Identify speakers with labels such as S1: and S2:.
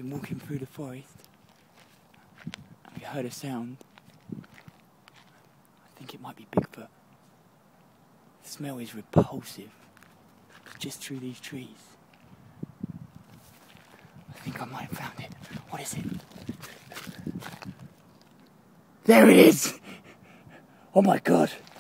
S1: been walking through the forest and we heard a sound. I think it might be Bigfoot. The smell is repulsive. Just through these trees. I think I might have found it. What is it? There it is! Oh my God!